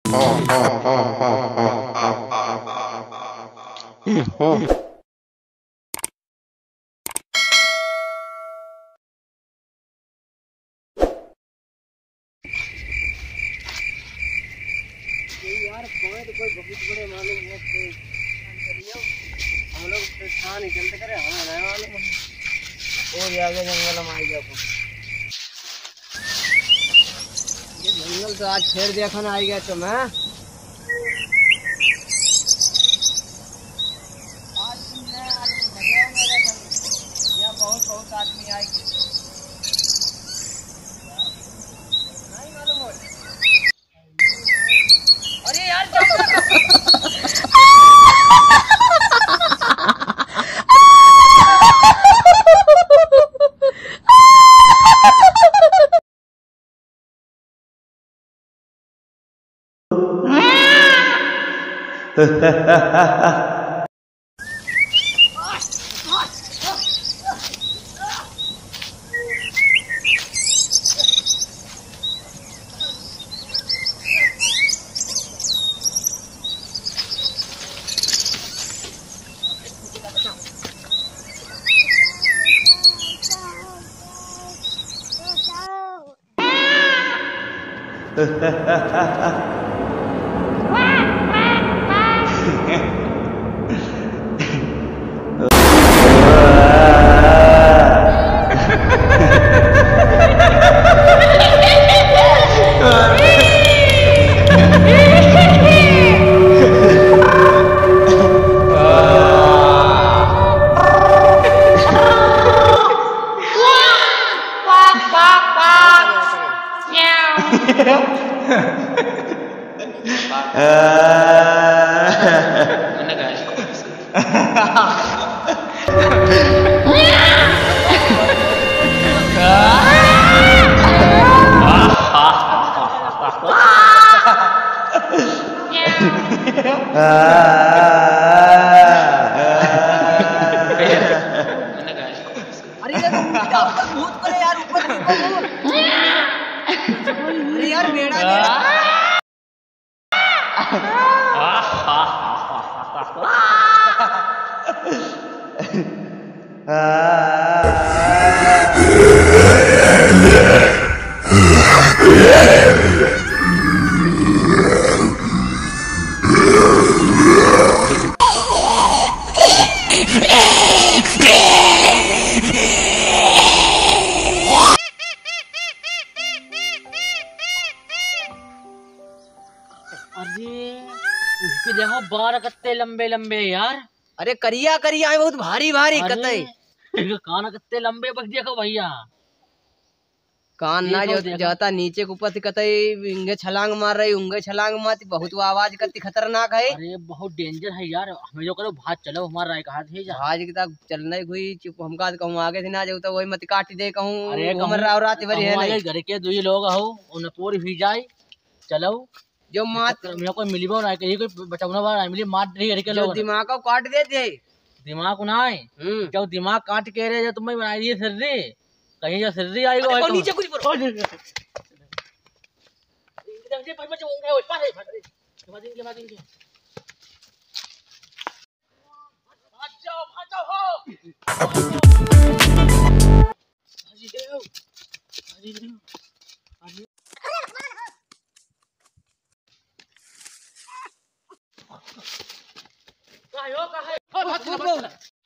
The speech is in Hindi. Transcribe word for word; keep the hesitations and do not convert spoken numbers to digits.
यार कोई तो कोई बहुत बड़े मालूम है हम लोग था नहीं चलते करे हम रहने वाले और आगे जंगल में आई जाओ। ये जंगल तो आज फिर देखा ना आई गया तो मैं आज तुमने आज भगवान में देखा यहाँ बहुत बहुत आदमी आएंगे नहीं मालूम हो। अरे यार भूत करे यार ऊपर अरे यार बेड़ा उसके देखो बार कत्ते लंबे लंबे यार। अरे करिया करिया है बहुत भारी भारी कत्ते कान कत्ते लंबे बस देखो भैया कान ना जो जाता नीचे के ऊपर से कतई इंगे छलांग मार रही उंगे छलांग मारती बहुत आवाज करती खतरनाक है। अरे बहुत डेंजर है यार हमें जो करो भाग चलो हमारा राय कहा थे भाज की तक चलना हुई चुप हमका कहूँ आगे से ना जाऊ तो वही मत काटी दे कहूँ। अरे हमर राव रात भरी है घर के दो ही लोग हो उन पूरी भी जाए चलो जो मात मेरे को मिली ना कहीं कोई बचाना वाला मिली मार रही घर के लोग दिमाग को काट देते दिमाग ना जो दिमाग काट के रहे जो तुम्हें बनाई दिए सर रे कहीं जो सर्दी आई गो नीचे कुछ पर इनके पर बच्चे होंगे ओए पास फट रे बाद इनके बाद इनके भाग जाओ भाग जाओ हो हाजी देव हाजी देव हाजी का हो का है